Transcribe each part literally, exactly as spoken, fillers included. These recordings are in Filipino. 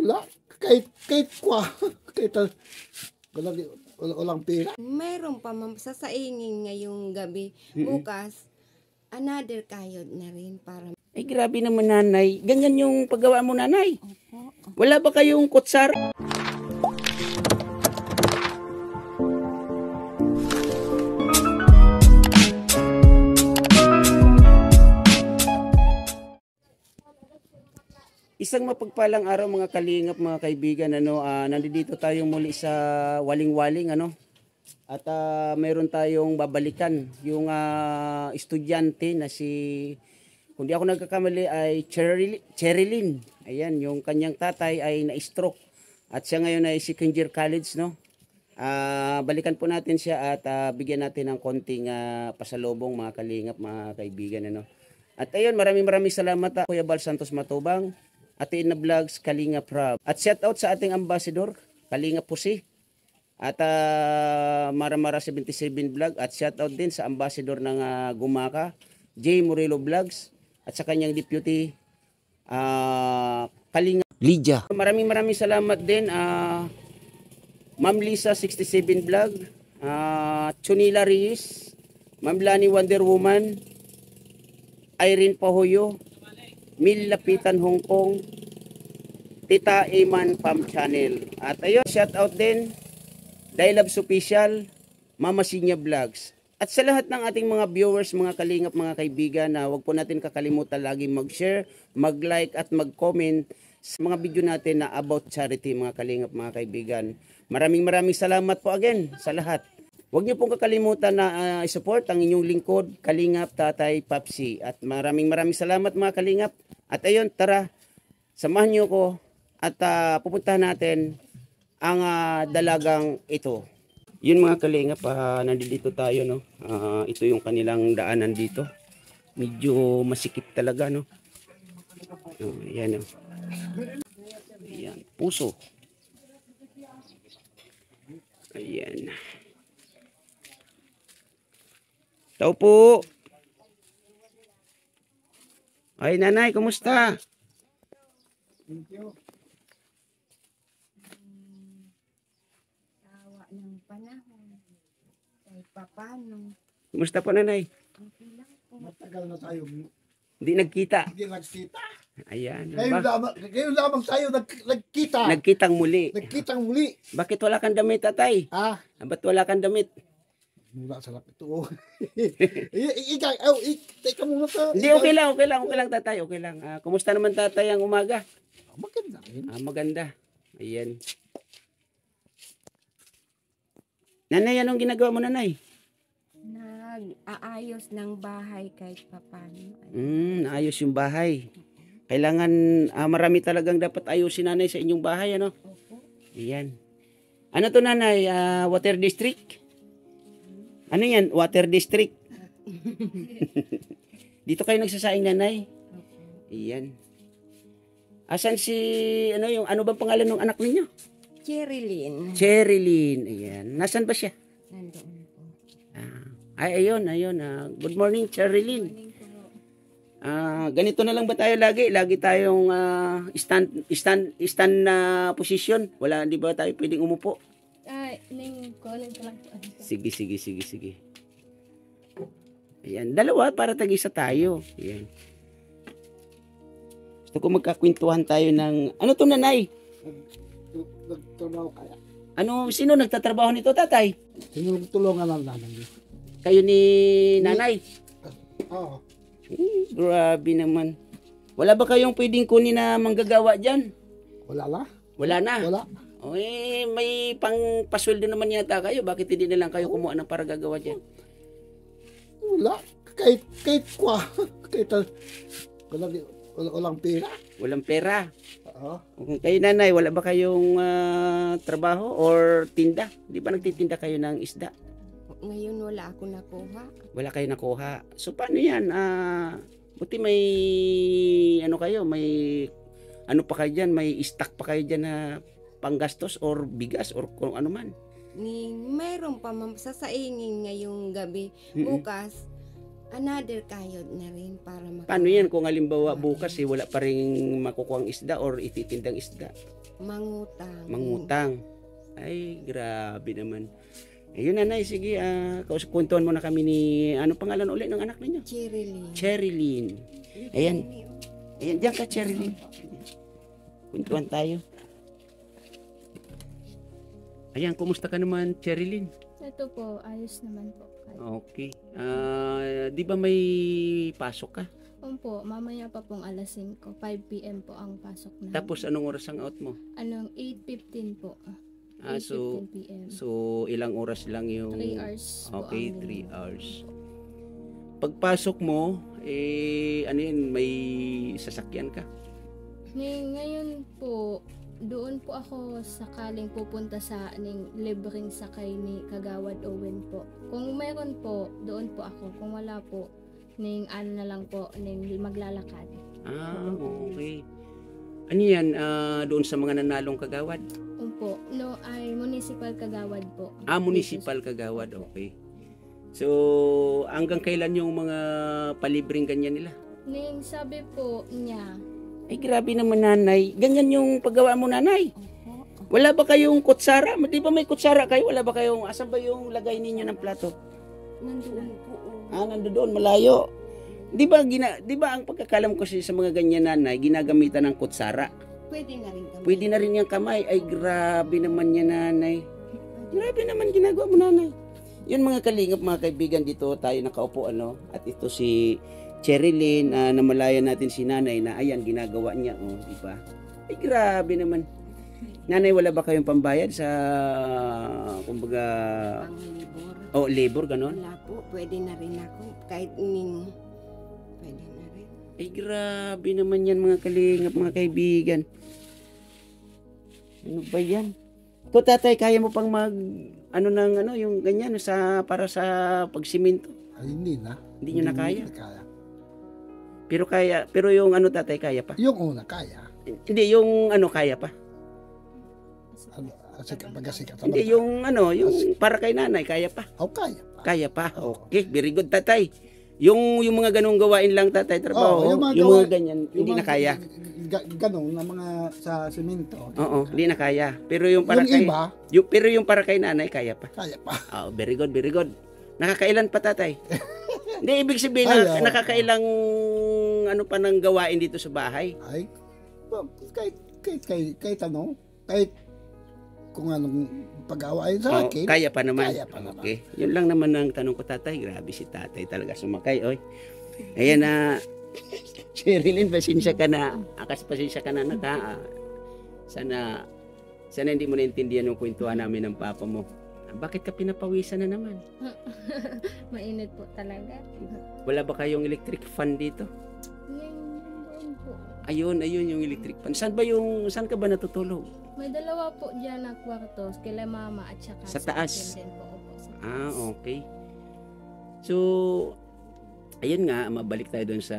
Wala. Kahit, kahit kwa. Kahit walang, walang, walang pera. Mayroon pa ma'am sasaingin ngayong gabi. Mm-mm. Bukas, another kayod na rin para... Ay, grabe naman nanay. Ganyan yung paggawa mo nanay. Opo. Wala ba kayong kutsara? Isang mapagpalang araw mga kalingap, mga kaibigan, ano, uh, nandito tayo muli sa Waling-Waling, ano. At uh, mayroon tayong babalikan yung uh, estudyante na si, kung di ako nagkakamali, ay Cherilyn. Ayan, yung kanyang tatay ay na-stroke. At siya ngayon ay second year college, no. Uh, balikan po natin siya at uh, bigyan natin ng konting uh, pasalubong mga kalingap, mga kaibigan, ano. At ayun, maraming maraming salamat uh, Kuya Bal Santos Matubang, Ate Ina Vlogs, Kalingap Rob. At shout out sa ating ambassador, Kalingap Pusi. At uh, Maramara seventy-seven Vlog. At shout out din sa ambassador ng uh, Gumaka, J. Murillo Vlogs. At sa kanyang deputy, uh, Kalingap Lydia. Maraming maraming salamat din, uh, Ma'am Lisa sixty-seven Vlog, uh, Chunila Reyes, Ma'am Lani Wonder Woman, Irene Pahoyo, Mil Lapitan Hong Kong, Tita Iman Pam Channel. At ayun, shout out din Dylabs Official, Mama Sinya Vlogs. At sa lahat ng ating mga viewers, mga kalingap, mga kaibigan, na wag po natin kakalimutan lagi mag-share, mag-like at mag-comment sa mga video natin na about charity, mga kalingap, mga kaibigan. Maraming maraming salamat po again sa lahat. Huwag niyo pong kakalimutan na uh, i-support ang inyong lingkod, Kalingap Tatay Papsi. At maraming maraming salamat mga kalingap. At ayun, tara, samahan niyo ko at uh, pupuntahan natin ang uh, dalagang ito. Yun mga kalingap, uh, nandito tayo, no. Uh, ito yung kanilang daanan dito. Medyo masikip talaga, no. Uh, yan, no. Ayan, puso. Ayan. Tao po. Ay nanay, kumusta? Thank you. Tawa ng panahon. Kahit papano. Kumusta po nanay? Okay lang po. Matagal na tayo. Hindi nagkita. Hindi nagkita. Ayan. Ngayon Ba? lamang, ngayon lamang tayo nag, nagkita. Nagkitang muli. Nagkitang muli. Bakit wala kang damit, tatay? Ah, Ba't wala kang damit? mula sa lap ito. Ikaw, oh, teka muna sa... Hindi, okay lang, okay lang, okay lang tatay, okay lang. Ah, kumusta naman tatay ang umaga? Maganda rin. Ah, maganda. Ayan. Nanay, anong ginagawa mo nanay? Nag-aayos ng bahay kahit papano. Hmm, naayos yung bahay. Kailangan, ah, marami talagang dapat ayusin nanay sa inyong bahay, ano? Opo. Ayan. Ano to nanay? Ah, water district? Ano yan? Water district? Dito kayo nagsasaing nanay? Ayan. Asan si, ano yung, ano bang pangalan ng anak ninyo? Cherilyn. Cherilyn. Ayan. Nasaan ba siya? Nandoon po. Ah, ay, ayun, ayun. Ah, good morning, Cherilyn. Morning po. Ah, ganito na lang ba tayo lagi? Lagi tayong ah, stand, stand, stand na position. Wala, di ba tayo pwedeng umupo? Ay, nang calling ko lang po. Sige, sige, sige, sige. Ayan, dalawa para tag-isa tayo. Ayan. Gusto ko magkakwentuhan tayo ng, ano to nanay? Nagtrabaho kaya. Ano, sino nagtatrabaho nito tatay? Tinulungan lang namin. Kayo ni nanay? Oo. Eh, grabe naman. Wala ba kayong pwedeng kunin na manggagawa dyan? Wala la? Wala na? Wala. O eh, may pang pasweldo naman yata kayo. Bakit hindi na lang kayo kumuha ng para gagawa dyan? Wala. Kahit, kahit kwa. Kahit walang, walang, walang pera. Walang pera. Oo. Kung kayo nanay, wala ba kayong ah, trabaho or tinda? Di ba nagtitinda kayo ng isda? Ngayon wala ako nakuha. Wala kayo nakuha. So paano yan? Ah, buti may ano kayo, may ano pa kayo dyan, may stock pa kayo dyan na panggastos or bigas or kung ano man. Ni mayroon pa ma'am sasaingin ngayong gabi. Mm-mm. Bukas, Another kayod na rin para maka- Paano yan kung halimbawa bukas eh, wala pa rin makukuhang isda or ititindang isda? Mangutang. Mangutang. Ay, grabe naman. Ayun nanay, sige, ah, kaus- kwentuhan mo na kami ni, ano pangalan ulit ng anak ninyo? Cherilyn. Cherilyn. Ayan. Ayan, diyan ka Cherilyn. Kwentuhan tayo. Ayan, kumusta ka naman Cherilyn? Ito po, ayos naman po. Okay. Ah, di ba may pasok ka? Opo, mamaya pa pong alas singko, five p m po ang pasok na. Tapos anong oras ang out mo? Anong eight fifteen po. Ah, so, eight fifteen p m. so ilang oras lang yung... three hours po Okay, ang three linggo. hours. Pagpasok mo, eh, ano yun, may sasakyan ka? Ngay- Ngayon po, doon po ako sakaling pupunta sa ning libreng sakay ni Kagawad Owen po. Kung mayroon po, doon po ako. Kung wala po, ning ano na lang po, ning maglalakad. Ah, okay. Ano yan, ah, doon sa mga nanalong kagawad? Opo, no, ay municipal Kagawad po. Ah, municipal kagawad, okay. So, hanggang kailan yung mga palibreng ganyan nila? Ning sabi po niya, Ay, grabe naman nanay. Ganyan yung paggawa mo nanay. Opo. Wala ba kayong kutsara? Di ba may kutsara kayo? Wala ba kayong, asan ba yung lagay ninyo ng plato? Nandoon po. Ah, nandoon, malayo. Di ba, gina, di ba ang pagkakalam ko sa mga ganyan nanay, ginagamitan ng kutsara? Pwede na rin kami. Pwede na rin yung kamay. Ay, grabe naman yan nanay. Grabe naman ginagawa mo nanay. Yun mga kalingap, mga kaibigan, dito tayo nakaupo ano. At ito si Cherilyn, uh, namalayan natin si nanay na ayan, ginagawa niya. Oh, di ba? Ay, grabe naman. Nanay, wala ba kayong pambayad sa, kumbaga, Panglibor. oh, labor, ganon? Wala po. Pwede na rin ako. Kahit ning... Pwede na rin. Ay, grabe naman yan mga kalingap, mga kaibigan. Ano ba yan? Ito tatay, kaya mo pang mag, ano nang ano, yung ganyan, sa, para sa pagsiminto. Ay, hindi na. Hindi nyo na kaya? na kaya. Pero kaya, pero yung ano tatay, kaya pa? Yung una, kaya. Hindi, yung ano, kaya pa? Ano, asik, pag-asikat. Hindi, yung ano, yung para kay nanay, kaya pa? Oh, kaya pa. Kaya pa, okay, very good tatay. Yung, yung mga ganong gawain lang tatay, trabaho, Oo, yung yung mga, mga gawain- ganyan, hindi Yung na mga kaya. ga- Ganun, na mga sa simento. Oo, hindi na kaya. Pero yung para Yung kay, iba, yung, pero yung para kay nanay, kaya pa. kaya pa. Oh, very good, very good. Nakakailan pa tatay? Hindi, ibig sabihin Ay, na oo. nakakailang ano pa ng gawain dito sa bahay. Ay, well, kahit, kahit, kahit, kahit ano, kahit kung anong pag-awain sa Oh, akin, kaya pa naman. kaya pa naman. Okay. Yun lang naman ang tanong ko tatay. Grabe si tatay talaga sumakay. Oy. Ayan na. Sherilyn, pasensya ka na. Akas pasensya ka na naka. Sana, sana hindi mo naintindihan yung kwentuhan namin ng papa mo. Bakit ka pinapawisan na naman? mainit po talaga. Wala ba kayong electric fan dito? Ngayon, doon po. Ayun, ayun yung electric fan. Saan ba yung, saan ka ba natutulog? May dalawa po dyan na kwartos, kila mama at saka Sa taas? akin din po. Opo, sa taas. Ah, okay. So, ayun nga, mabalik tayo doon sa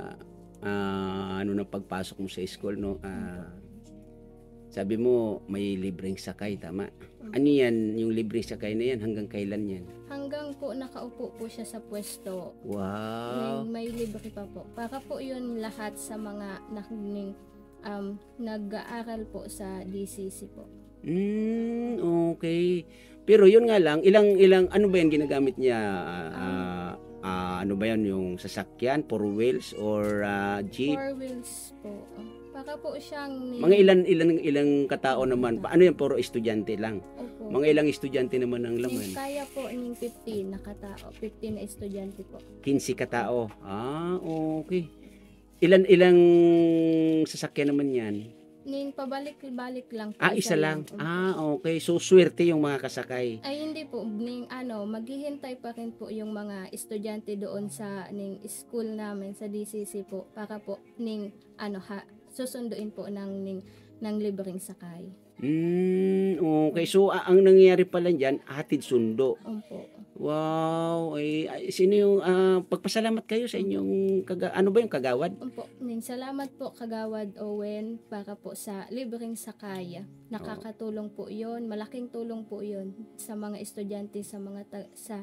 ah, ano na pagpasok mo sa school, no? Ah, sabi mo, may libreng sakay, tama? Ano yan, yung libreng sakay na yan, hanggang kailan yan? Hanggang po nakaupo po siya sa pwesto. Wow! May, may libre pa po. Para po yun lahat sa mga nakinig, um, nag-aaral po sa D C C po. Hmm, okay. Pero yun nga lang, ilang, ilang, ano ba yan ginagamit niya? Ah, ah, ano ba yan, yung sasakyan, four wheels, or ah, jeep? Four wheels po. Para po siyang... Mga ilan, ilan, ilang katao naman? Ano yan, puro estudyante lang? Opo. Mga ilang estudyante naman ang laman? Ning kaya po ng fifteen na katao. fifteen na estudyante po. quince katao. Ah, okay. Ilan ilang sasakyan naman yan? Ning pabalik-balik lang po. Ah, isa lang. Opo. Ah, okay. So, swerte yung mga kasakay. Ay hindi po, ning ano, maghihintay pa rin po yung mga estudyante doon sa ning school namin sa D C C po para po ning ano ha, susunduin po ng ning ng libreng sakay. Hmm, okay. So, a- ang nangyayari pala diyan, hatid sundo. Opo. Wow. Ay, ay, sino yung ah, pagpasalamat kayo sa inyong kaga, ano ba yung kagawad? Opo. Ning salamat po Kagawad Owen para po sa libreng sakay. Nakakatulong po 'yon, malaking tulong po 'yon sa mga estudyante sa mga ta- sa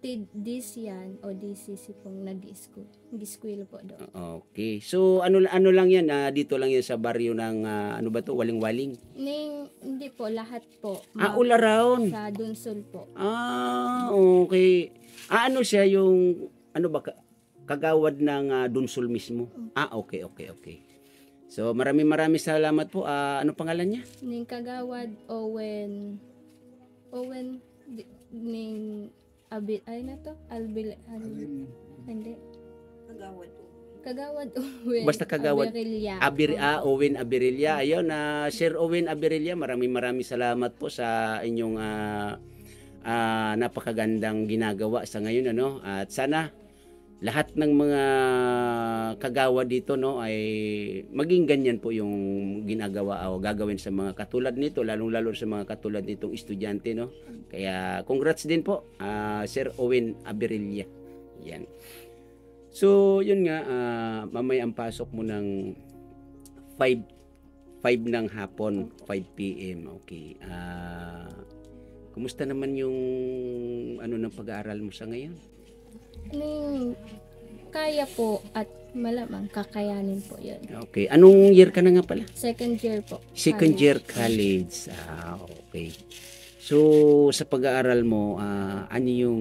kapatid D C yan o D C C pong nag-school. Nag-school po doon. Okay. So ano ano lang 'yan, ah, dito lang 'yan sa baryo ng ah, ano ba 'to, Waling-Waling. Ning, hindi po, lahat po. Ah, Mag- all around. Sa Dunsol po. Ah, okay. Ah, ano siya yung ano ba ka- kagawad ng ah, Dunsol mismo? Ah, okay, okay, okay. So maraming maraming salamat po. Ah, ano pangalan niya? Ning Kagawad Owen Owen di- ning Abi ay na to Albil al, hindi Kagawad po. Kagawad Owen Basta Kagawad Abirilya. Abir, ah, Owen Abirilya. Ayun, na Sir Owen Abirilya, maraming maraming salamat po sa inyong ah, ah, napakagandang ginagawa sa ngayon, ano. At sana lahat ng mga kagawa dito, no, ay maging ganyan po yung ginagawa o gagawin sa mga katulad nito, lalong-lalo sa mga katulad nitong estudyante, no. Kaya congrats din po, ah, Sir Owen Abirilya. Yan. So, yun nga, ah, mamaya ang pasok mo ng five ng hapon, five p m Okay. Ah, kumusta naman yung ano ng pag-aaral mo sa ngayon? Ning kaya po at malamang kakayanin po yun. Okay. Anong year ka na nga pala? Second year po. Second college. year college. Ah, okay. So, sa pag-aaral mo, ah, ano yung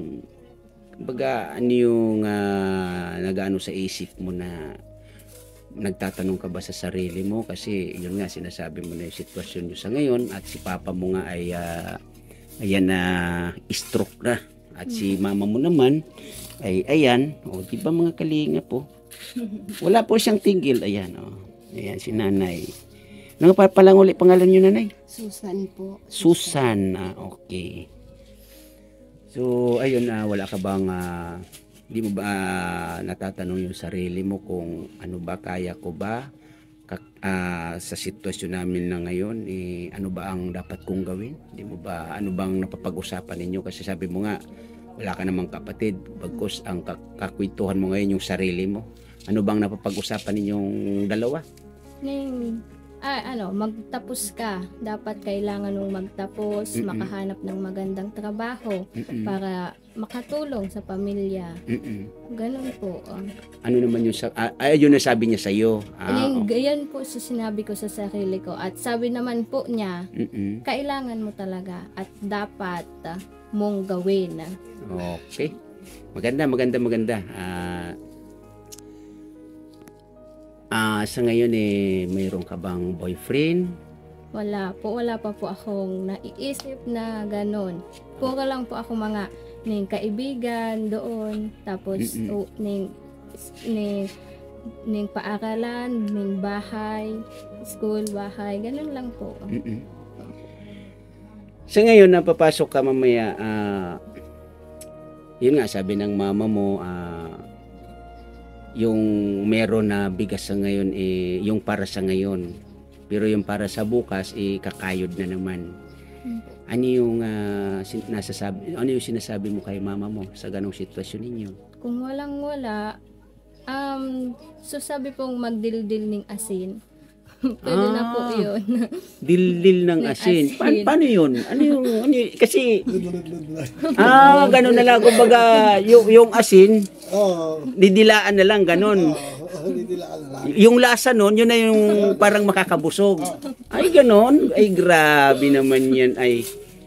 baga, ano yung ah, nag-ano sa isip mo na nagtatanong ka ba sa sarili mo? Kasi yun nga, sinasabi mo na yung sitwasyon nyo sa ngayon at si papa mo nga ay ah, ayan na stroke na. At si mama mo naman ay ayan, o di ba mga kalinga po? Wala po siyang tingil, ayan, o. Ayan si nanay. Ano pa palang ulit pangalan niyo, nanay? Susan po. Susan, ah, okay. So, ayun, ah, wala ka bang, ah, di mo ba ah, natatanong yung sarili mo kung ano ba, kaya ko ba Kak- ah, sa sitwasyon namin na ngayon, eh, ano ba ang dapat kong gawin? Di mo ba, ano bang napapag-usapan ninyo? Kasi sabi mo nga, wala ka namang kapatid, bagkus ang kak- kakwentuhan mo ngayon yung sarili mo. Ano bang napapag-usapan ninyong dalawa? Ning ah, ano, magtapos ka. Dapat kailangan mong magtapos, Mm-mm. makahanap ng magandang trabaho Mm-mm. para makatulong sa pamilya. Mm-mm. Ganun po. ah. Ano naman yung, sa- ah, ay, yun na sabi niya sa'yo. Ah, Ning, okay. Ganyan po sa sinabi ko sa sarili ko. At sabi naman po niya, Mm-mm. kailangan mo talaga at dapat ah, mong gawin. Okay. Maganda, maganda, maganda. Ah, ah, sa ngayon eh, mayroon ka bang boyfriend? Wala po, wala pa po akong naiisip na ganon. Puro lang po ako mga ning kaibigan doon, tapos Mm-mm. o, ning, ning, ning paaralan, ning bahay, school, bahay, ganon lang po. Mm-mm. Sa ngayon, napapasok ka mamaya, ah, yun nga, sabi ng mama mo, ah, yung meron na bigas sa ngayon, eh, yung para sa ngayon. Pero yung para sa bukas, eh, kakayod na naman. Hmm. Ano yung, ah, sin- nasasabi, ano yung sinasabi mo kay mama mo sa ganong sitwasyon ninyo? Kung walang wala, um, so sabi pong magdildil ning asin. Pwede na po Ah. yun. Dildil ng Ng asin. asin. Pa- paano yun? Ano yung, ano yun? Kasi, ah, ganun na lang. Kumbaga, yung, yung asin, Oo. didilaan na lang, ganun. Oo, hindi lang lang. Yung lasa nun, yun na yung parang makakabusog. Ay, ganon. Ay, grabe naman yan. Ay,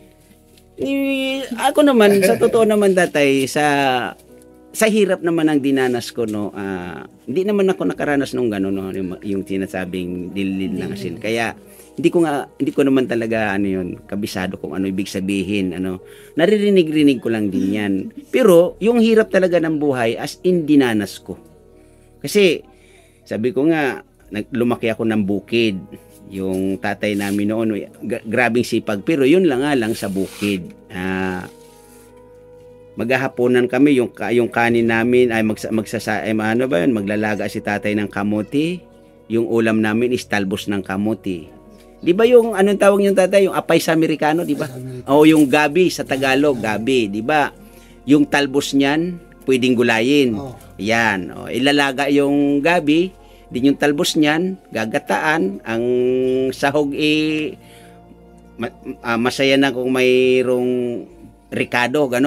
Ni- ako naman, sa totoo naman, tatay, sa sa hirap naman ang dinanas ko, no, ah, hindi naman ako nakaranas nung gano'n, no, yung, yung sinasabing dilil ng asin. Kaya, hindi ko nga, hindi ko naman talaga, ano yun, kabisado kung ano ibig sabihin, ano. Naririnig-rinig ko lang din yan. Pero, yung hirap talaga ng buhay, as in dinanas ko. Kasi, sabi ko nga, nag- lumaki ako ng bukid. Yung tatay namin noon, gra- grabing sipag. Pero yun lang nga lang sa bukid. Ah, maghahaponan kami, yung, ka- yung kanin namin, ay magsa, magsasa, ay, ano ba yun, maglalaga si tatay ng kamuti. Yung ulam namin is talbos ng kamuti. Di ba yung, anong tawag yung tatay? Yung apay sa Amerikano, di ba? O yung gabi sa Tagalog, gabi, di ba? Yung talbos niyan, pwedeng gulayin. Oo. Yan, o, ilalaga yung gabi, din yung talbos niyan, gagataan, ang sahog eh, ma- ah, masaya na kung mayroong ricado, ganon.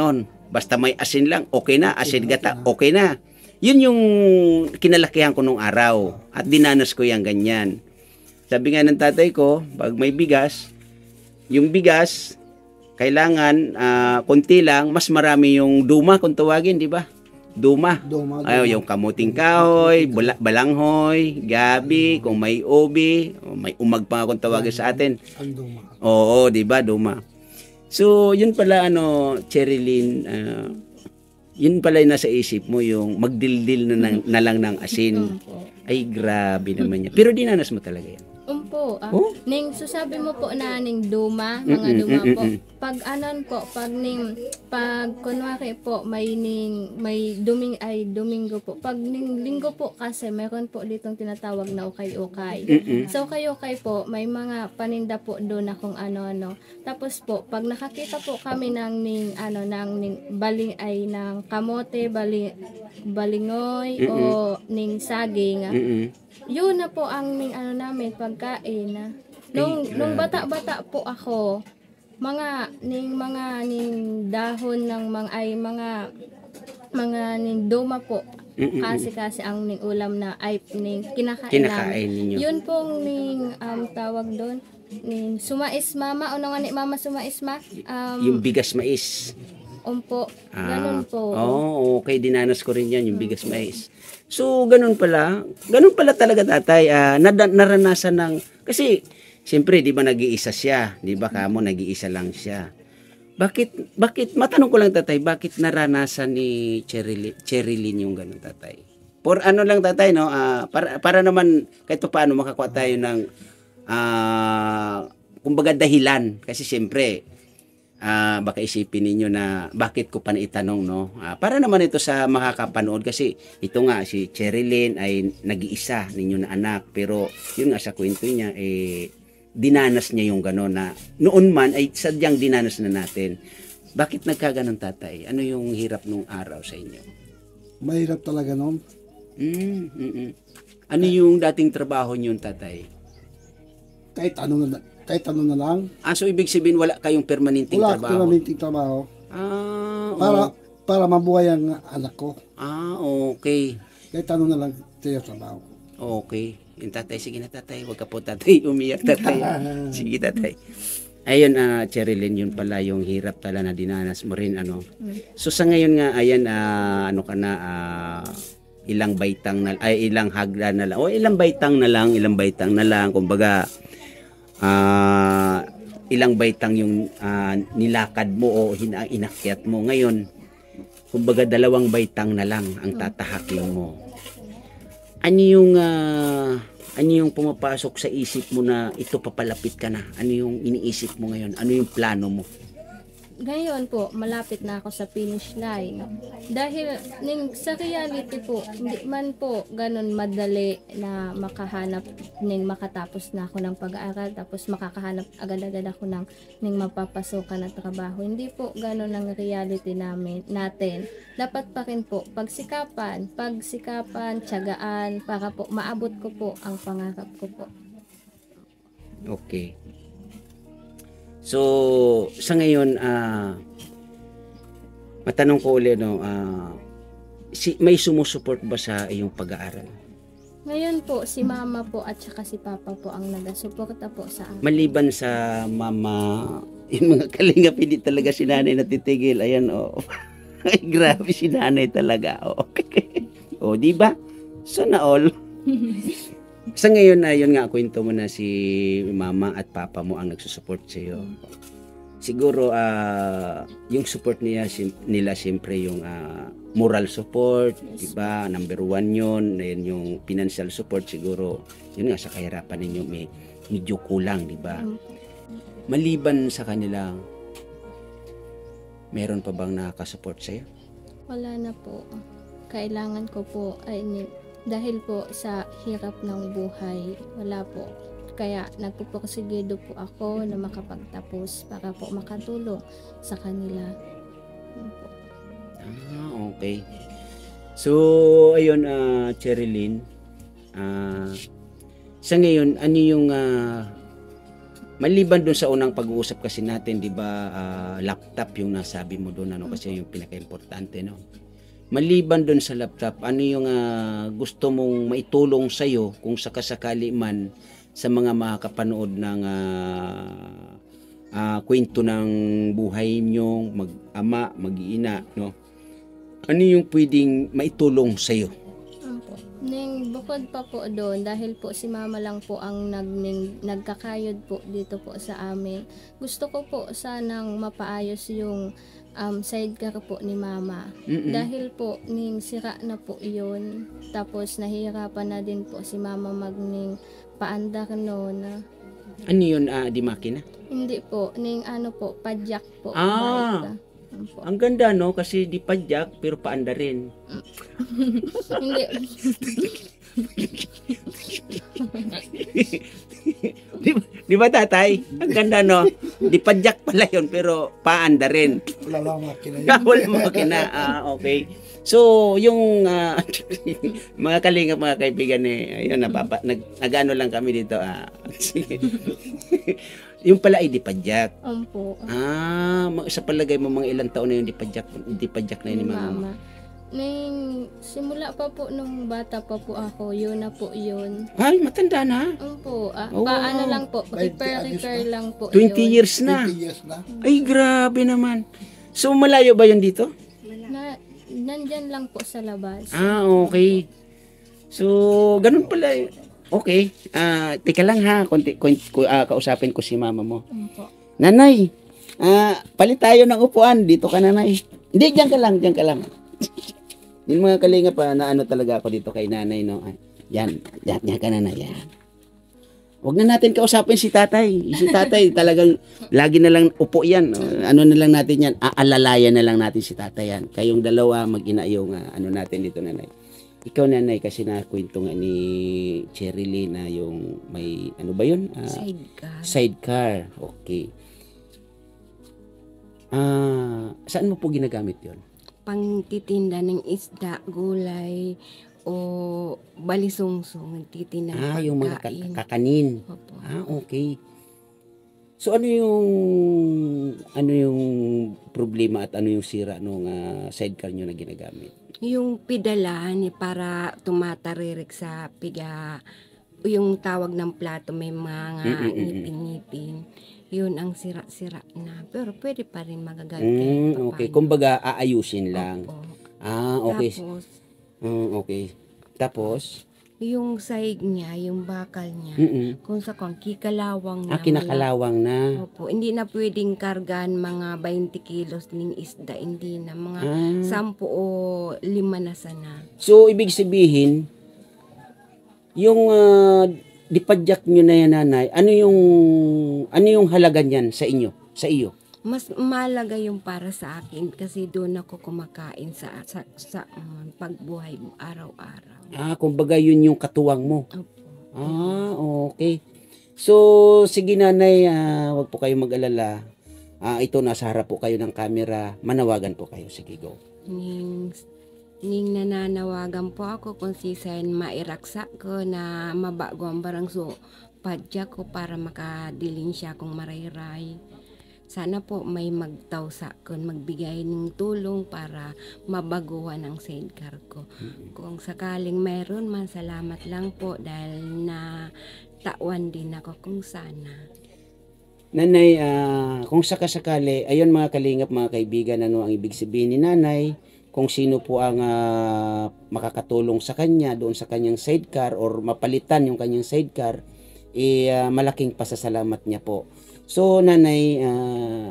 Basta may asin lang, okay na. Asin gata, okay na. Yun yung kinalakihan ko nung araw. At dinanas ko yung ganyan. Sabi nga ng tatay ko, pag may bigas, yung bigas, kailangan uh, konti lang, mas marami yung duma kung tawagin, di ba? Duma. Duma, duma. Ay, yung kamuting kahoy, bula- balanghoy, gabi, kung may obi, may umag pa kung tawagin sa atin. Ang duma. Oo, di ba, duma. So, yun pala, ano, Cherilyn, uh, yun pala yung nasa isip mo, yung magdildil na, na, na lang ng asin. Ay, grabe naman yan. Pero dinanas mo talaga yan. Umpo, ah, Oh? ning susabi mo po na ning duma, mga Mm-mm, duma po. mm-mm. Pag anon po, pag ning pag kunwari po may ning may duming ay domingo po. Pag ning linggo po kasi meron po ditong tinatawag na ukay-ukay. Mm-mm. So ukay-ukay po, may mga paninda po doon na kung ano-ano. Tapos po, pag nakakita po kami ng ning ano ng ning baling ay ng kamote, baling balingoy o ning saging. ah, Mm-mm. Yun na po ang ning ano namin pagkain na. Nung Ay, nung grabe. bata-bata po ako, mga ning mga ning dahon ng mga ay mga mga ning doma po. Mm-mm. Kasi kasi ang ning ulam na ay ning kinakain, Kinakain ninyo. namin. Yun pong ning um, tawag doon ning sumais mama ano nga ni mama sumais ma um Yung bigas mais. umpo Ah, ganun po. Oo, okay. Dinanas ko rin yan, yung bigas mais. So, ganun pala. Ganun pala talaga, tatay. Ah, nada- naranasan ng... Kasi, siyempre, di ba nag-iisa siya? Di ba kamo, nag-iisa lang siya? Bakit, bakit, matanong ko lang, tatay, bakit naranasan ni Cherilyn, Cherilyn yung ganun, tatay? For ano lang, tatay, no? Ah, para, para naman, kahit pa paano, makakuha tayo ng, ah, kumbaga, dahilan. Kasi, siyempre, Ah, baka isipin ninyo na bakit ko pa naitanong, no? Ah, para naman ito sa makakapanood kasi ito nga si Cherilyn ay nag-iisa ninyo na anak, pero yun nga sa kwento niya eh dinanas niya yung gano'n na noon man ay sadyang dinanas na natin. Bakit nagkaganon, tatay? Ano yung hirap nung araw sa inyo? Mahirap talaga noon. Mm, mm, mm. Ano yung dating trabaho niyo, tatay? Kahit ano na, kahit ano na lang. Ah, so ibig sabihin wala kayong permanenteng Wala trabaho? akong permanenteng trabaho. Ah, Para, oh. para mabuhay ang anak ko. Ah, okay. Kahit ano na lang tayo trabaho. Okay. Yung tatay, sige na tatay. Huwag ka po tatay. Umiyak tatay. Sige tatay. Ayun, ah Cherilyn, yun pala yung hirap tala na dinanas mo rin. Ano. So sa ngayon nga, ayan, ah, ano ka na, ah, ilang baitang na, ay ilang hagda na lang. O ilang baitang na lang, ilang baitang na lang. Kumbaga, ah, ilang baitang yung ah, nilakad mo o hina, inakyat mo. Ngayon, kumbaga dalawang baitang na lang ang tatahakin mo. Ano yung ah, ano yung pumapasok sa isip mo na ito papalapit ka na? Ano yung iniisip mo ngayon? Ano yung plano mo? Ngayon po, malapit na ako sa finish line. Dahil ning, sa reality po, hindi man po ganun madali na makahanap, ning makatapos na ako ng pag-aaral, tapos makakahanap agad-agad ako ng ning mapapasukan na trabaho. Hindi po ganun ang reality namin, natin. Dapat pa rin po, pagsikapan, pagsikapan, tiyagaan, para po maabot ko po ang pangarap ko po. Okay. So, sa ngayon, ah, matanong ko ulit, no, ah, si, may sumusuport ba sa iyong pag-aaral? Ngayon po, si mama po at saka si papa po ang nagasuporta po sa akin. Maliban sa mama, yung mga kalingap, hindi talaga si nanay natitigil. Ayan, oh. Ay, grabe si nanay talaga. Oh, okay. Oh, di ba? Sana all. Sa ngayon na yun nga, kwento mo na si mama at papa mo ang nagsusupport sa iyo. Siguro ah, yung support niya sim- nila siyempre yung ah, moral support, Yes. 'di ba? Number one yun, yun yung financial support siguro. Yun nga sa kahirapan ninyo may medyo kulang, 'di ba? Mm. Maliban sa kanila, meron pa bang nakaka-support sa iyo? Wala na po. Kailangan ko po ay ni- dahil po sa hirap ng buhay, wala po. Kaya nagpuporsigido po ako na makapagtapos para po makatulong sa kanila. Yun po. Ah, okay. So, ayun, ah Cherilyn, ah sa ngayon, ano yung ah, maliban doon sa unang pag-uusap kasi natin, 'di ba, ah, laptop yung nasabi mo doon, ano, kasi yung pinaka-importante, no. Maliban doon sa laptop, ano yung ah, gusto mong maitulong sa iyo kung sakasakali man sa mga makakapanood ng ah, ah, kwento ng buhay niyo, mag-ama, mag-iina, no? Ano yung pwedeng maitulong sa iyo? Opo. Ning bukod pa po doon, dahil po si mama lang po ang nag, ning, nagkakayod po dito po sa amin. Gusto ko po sanang mapaayos yung um, sidecar po ni mama. Mm-mm. Dahil po ning sira na po yun. Tapos nahihirapan na din po si mama magning paandar noon. Ano yun, ah, di makina? Hindi po, ning ano po, padyak po. Ah. bike. Opo. Ang ganda, no, kasi di padyak pero paanda rin. Hindi. di, di ba, tatay? Ang ganda, no? Di padyak pala yun pero paanda rin. Wala lang makina yun. Wala makina. Ah, okay. So, yung ah, mga kalingap, mga kaibigan, eh, ayun, napapa, nag, nag-ano lang kami dito. Ah, sige. Yung pala ay di padyak. Opo. Ah, mga- sa palagay mo mga ilang taon na yung di padyak, di padyak na yun ni Ni mama. mama. Ning simula pa po nung bata pa po ako, yun na po yun. Ay, matanda na. Opo, ah, Oh, paano lang po, twenty repair-repair anos lang po twenty yun. years na. twenty years na. Ay, grabe naman. So, malayo ba yun dito? Na, nandyan lang po sa labas. Ah, okay. So, ganun pala. eh. Okay. Ah, teka lang ha. Konti, konti, ku- ah, kausapin ko si mama mo. Opo. Nanay, ah, palit tayo ng upuan. Dito ka, nanay. Hindi, diyan ka lang, diyan ka lang. Yung mga kalinga pa, na ano talaga ako dito kay nanay, no? Ay, yan, yan, yan ka, nanay, yan. Huwag na natin kausapin si tatay. Si tatay talagang lagi na lang upo yan. Ano na lang natin yan, aalalayan na lang natin si tatay yan. Kayong dalawa, mag-ina yung ah, ano natin dito, nanay. Ikaw, nanay, kasi nakwento nga ni Cheryl na yung may, ano ba yun? Ah, Sidecar. sidecar. Okay. Ah, saan mo po ginagamit yon? Pangtitinda ng isda, gulay, o balisungsong. Nagtitinda ng Ah, yung mga ka- pagkain. kakanin. Opo. Ah, okay. So ano yung ano yung problema at ano yung sira nung ah, sidecar nyo na ginagamit? Yung pidalan eh, para tumataririk sa piga, yung tawag ng plato may mga Mm-mm-mm. ngipin-ngipin. Yun ang sira-sira na. Pero pwede pa rin magagamit. Mm, kahit okay. papaano. Kumbaga aayusin lang. Opo. Ah, okay. Tapos, Mm, okay. Tapos, yung sahig niya, yung bakal niya, mm kung sa kung kikalawang na. ah, kinakalawang na. Opo, hindi na pwedeng kargan mga twenty kilos ng isda, hindi na mga Ah. sampu o lima na sana. So, ibig sabihin, yung uh, dipadyak nyo na yan, nanay, ano yung, ano yung halaga niyan sa inyo, sa iyo? Mas malaga yung para sa akin kasi doon ako kumakain sa sa, sa um, pagbuhay araw-araw. Ah, kumbaga yun yung katuwang mo. Opo. Ah, okay. So, sige nanay, ah, wag po kayong mag-alala. Ah, ito, nasa harap po kayo ng camera. Manawagan po kayo. Sige, go. Ning, ning nananawagan po ako kung sisayin mairaksa ko na mabago ang barang so padya ko para makadilin siya kung marayray. Sana po may magtawsa ko, magbigay ng tulong para mabaguhan ang sidecar ko. Kung sakaling mayroon man, salamat lang po dahil na tawan din ako kung sana. Nanay, ah, kung sakasakali, ayun mga kalingap, mga kaibigan, ano ang ibig sabihin ni nanay, kung sino po ang ah, makakatulong sa kanya doon sa kanyang sidecar or mapalitan yung kanyang sidecar, eh, ah, malaking pasasalamat niya po. So, nanay, ah,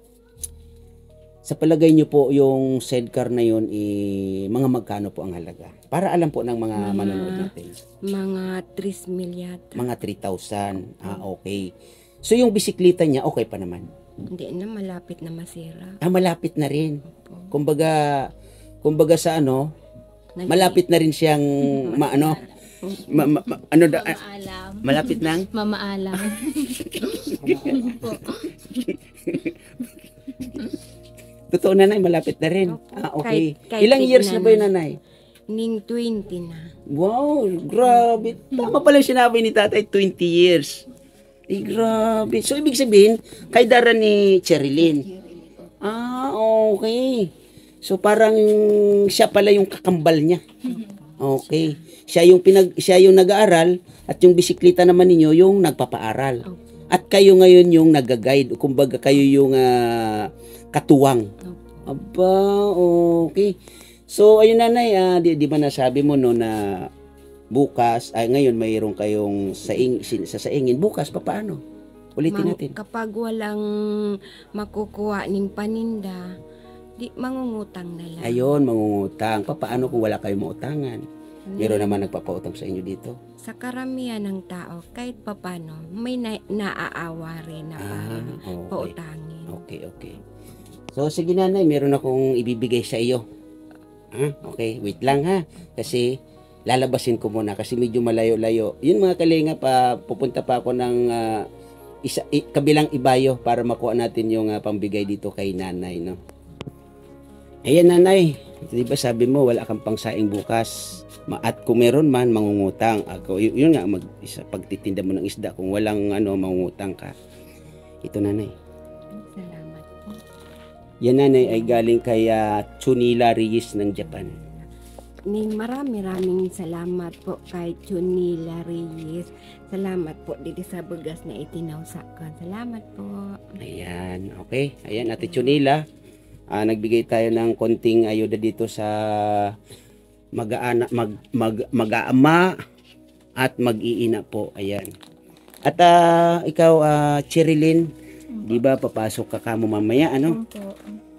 sa palagay niyo po, yung sidecar na yun, eh, mga magkano po ang halaga? Para alam po ng mga Mga- manonood natin. Mga three mil yata. Mga three thousand. Ah, okay. So, yung bisikleta niya, okay pa naman. Hindi na, malapit na masira. Ah, malapit na rin. Opo. Kumbaga, kumbaga sa ano, Nag- malapit na rin siyang maano, ma, ma, ma- ano da, ah, Mamaalam. malapit nang Mamaalam. totoo, nanay, malapit na rin. Opo. Ah, okay. Kahit- kahit Ilang years na tignan ba yun, na. nanay? Ning twenty na. Wow, grabe. Tama pala yung sinabi ni tatay, twenty years. Ay, grabe. So, ibig sabihin, kay dara ni Cherilyn. Ah, okay. So, parang siya pala yung kakambal niya. Okay. Siya yung pinag siya yung nag-aaral at yung bisikleta naman ninyo yung nagpapaaral. At kayo ngayon yung nag-guide, kumbaga kayo yung ah, katuwang. Aba, okay. So ayun nanay, ah, di, di ba nasabi mo no na bukas ay ngayon mayroon kayong saing sa saingin, bukas pa paano? Ulitin Mang- natin. Kapag walang makukuha ning paninda, di mangungutang na lang. Ayun, mangungutang. Paano kung wala kayong mautangan? Meron naman nagpapautang sa inyo dito. Sa karamihan ng tao, kahit papano, may na- naaawa rin na Ah, parang okay. pautangin. Okay, okay. So, sige nanay, meron akong ibibigay sa iyo. Ah, okay, wait lang ha. Kasi, lalabasin ko muna kasi medyo malayo-layo. Yun mga kalinga pa, pupunta pa ako ng ah, isa, i, kabilang ibayo para makuha natin yung ah, pambigay dito kay nanay, no? Ayan nanay, di ba sabi mo wala kang pangsaing bukas? Ma- At kung meron man, mangungutang. Ako, y- yun nga, mag, isa, pagtitinda mo ng isda, kung walang ano, mangungutang ka. Ito nanay. Salamat po. Yan nanay ay galing kay ah, Chunila Reyes ng Japan. Ning marami maraming salamat po kay Chunila Reyes. Salamat po dito sa bugas na itinawsakan. Salamat po. Ayan, okay. Ayan, Ate Chunila. Ah, nagbigay tayo ng konting ayuda dito sa mag-aana, mag, mag, mag-aama at mag-iina po. Ayan. At ah, ikaw, ah, Cherilyn, di ba papasok ka kamo mamaya, ano? Opo.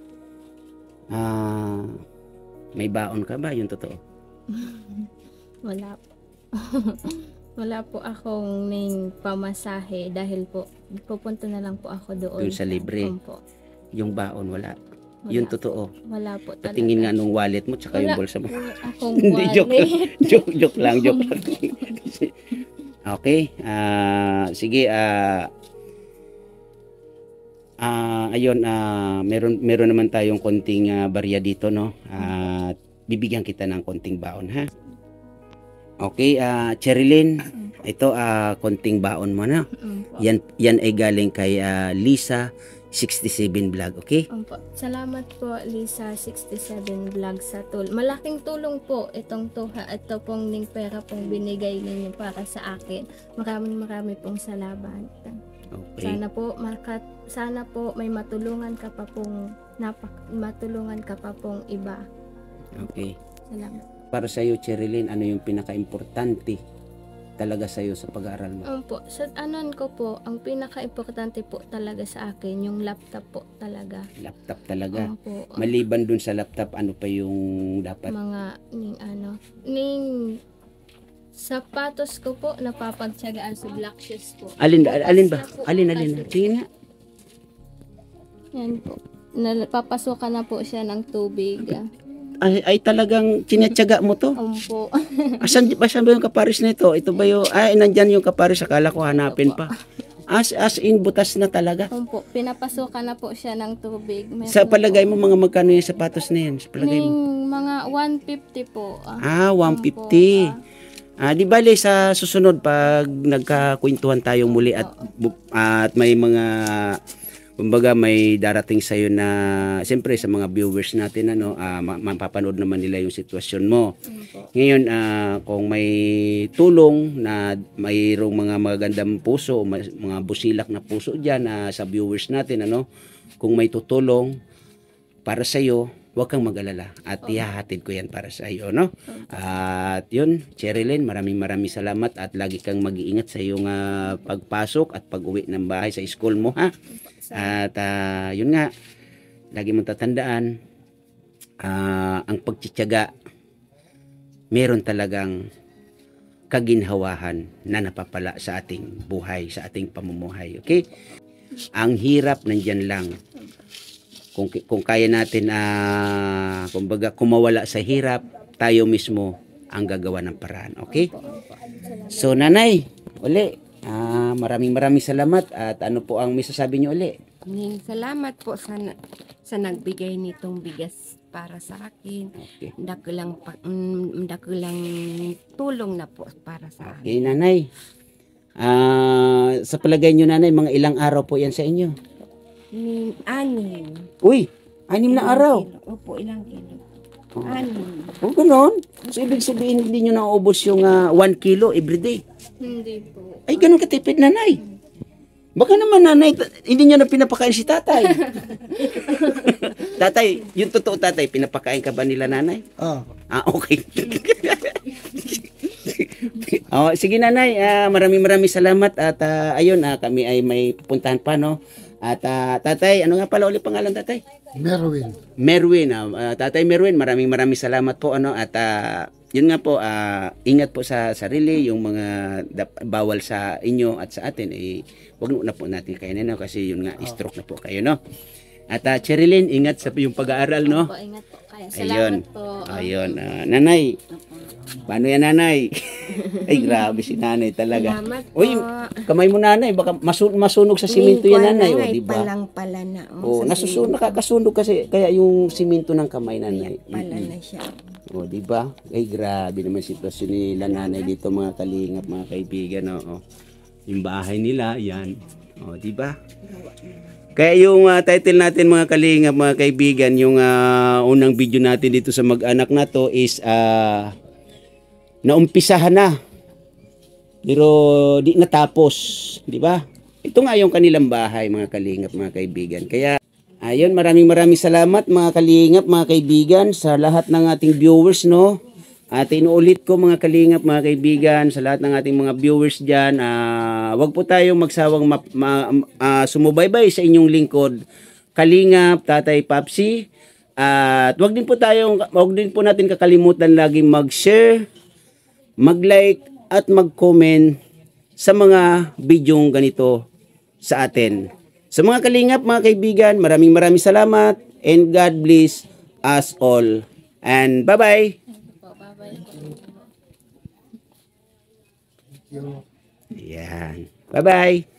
Ah, may baon ka ba? Yung totoo. Wala po. Wala po akong ning pamasahe dahil po pupunta na lang po ako doon. Doon sa libre. Opo. Yung baon, wala. Wala Yung po. totoo. Wala po talaga. Patingin nga nung wallet mo tsaka yung Wala bulsa mo. po akong Hindi, joke lang. wallet. joke, joke lang, joke lang. Okay. ah sige, ah ah ayun, ah meron meron naman tayong konting ah, barya dito, no? At bibigyan kita ng konting baon, ha? Okay, ah Cherilyn, ito ah konting baon mo na. Opo. Yan yan ay galing kay ah, Lisa sixty-seven vlog, okay? Opo. Salamat po Lisa sixty-seven vlog sa tul. Malaking tulong po itong tuha at ito pong ning pera pong binigay ninyo para sa akin. Maraming maraming pong salamat. Okay. Sana po makat sana po may matulungan ka pa pong napak matulungan ka pa pong iba. Okay. Salamat. Para sa iyo, Cherilyn, ano yung pinaka-importante talaga sa iyo sa pag-aaral mo? Um, po, sa anon ko po, ang pinaka-importante po talaga sa akin, yung laptop po talaga. Laptop talaga. Um, po, um, Maliban dun sa laptop, ano pa yung dapat? mga ning ano, ning sapatos ko po napapagtiyagaan sa black shoes po. Alin ba? Bukas Alin ba? na po Alin, alin? kasi- Sige nga. Yan po. Napapasukan na po siya ng tubig. Ay, ay talagang tinatyaga mo to. Um, po. Asan, asan ba yung kaparis na ito? Ito ba yung, ay, nandyan yung kaparis. Akala ko hanapin pa. As, as in, butas na talaga. Um, po. Pinapasukan na po siya ng tubig. Meron Sa po. palagay mo, mga magkano yung sapatos na yan? Sa palagay mo? Ning mga one fifty po. Ah, Ah. one fifty. Ah, di bale sa susunod pag nagkakwentuhan tayo muli at bu- at may mga kumbaga may darating sa na siyempre sa mga viewers natin ano ah, ma- mapapanood naman nila yung sitwasyon mo. Ngayon ah, kung may tulong na mayroong mga magandang puso, may- mga busilak na puso diyan ah, sa viewers natin ano, kung may tutulong para sa iyo, huwag kang mag-alala at ihahatid ko yan para sa iyo, no? At yun, Cherilyn, maraming maraming salamat at lagi kang mag-iingat sa iyong ah, pagpasok at pag-uwi ng bahay sa school mo, ha? At ah, yun nga, lagi mong tatandaan, ah, ang pagtsitsaga, meron talagang kaginhawahan na napapala sa ating buhay, sa ating pamumuhay, okay? Ang hirap nandyan lang. Kung, kung kaya natin ah kumbaga kumawala sa hirap, tayo mismo ang gagawa ng paraan, okay? So nanay, uli, ah, maraming maraming salamat at ano po ang masasabi niyo uli? Ning salamat po sa, na- sa nagbigay nitong bigas para sa akin. Okay. Dakulang, pa, mm, dakulang tulong na po para sa akin. Okay nanay, Ah, sa palagay nyo nanay, mga ilang araw po yan sa inyo? Ni, anim. Uy, anim na Ilang araw. kilo. Opo, ilang kilo. Oh. Anim. Oh, ganun. So, ibig sabihin, hindi nyo naubos yung ah, one kilo everyday. Hindi po. Ay, ganun katipid, nanay. Baka naman, nanay, ta- hindi nyo na pinapakain si tatay. Tatay, yung totoo tatay, pinapakain ka ba nila nanay? Ah, Ah, okay. Oh, sige nanay, ah, maraming maraming salamat at ah, ayun, ah, kami ay may pupuntahan pa, no? At ah, tatay, ano nga pala ulit pangalan tatay? Merwin. Merwin, ah, ah, tatay Merwin, maraming maraming salamat po, ano? At ah, yun nga po, ah, ingat po sa sarili, yung mga dap- bawal sa inyo at sa atin, eh, wag na po natin kainin, no? Kasi yun nga, stroke na po kayo, no? At uh, Cherilyn, ingat sa yung pag-aaral, no? Po, ingat po kayo. Ayun. Salamat po. Ayun. ah, nanay, paano yan, nanay? Ay, grabe si nanay talaga. Salamat po. Uy, kamay mo, nanay, baka masu- masunog sa simento yan, nanay, o, di ba? Palang pala na. Oh, nasusunog, nakakasunog kasi, kaya yung simento ng kamay, nanay. Pala na siya. O, di ba? Ay, grabe naman sitwasyon nila, nanay, dito, mga kalingap, mga kaibigan, no? O, yung bahay nila, yan. O, di ba? Kaya yung uh, title natin mga kalingap, mga kaibigan, yung uh, unang video natin dito sa mag-anak na to is uh, naumpisahan na. Pero di natapos, di ba? Ito nga yung kanilang bahay mga kalingap, mga kaibigan. Kaya ayun, maraming maraming salamat mga kalingap, mga kaibigan sa lahat ng ating viewers, no? At inuulit ko mga kalingap, mga kaibigan, sa lahat ng ating mga viewers dyan, uh, wag po tayong magsawang ma- ma- uh, sumubaybay sa inyong lingkod, Kalingap, Tatay Papsi. At wag din po tayong, wag din po natin kakalimutan lagi mag-share, mag-like, at mag-comment sa mga bidyong ganito sa atin. Sa mga kalingap, mga kaibigan, maraming maraming salamat and God bless us all. And bye-bye! Yan. Bye-bye.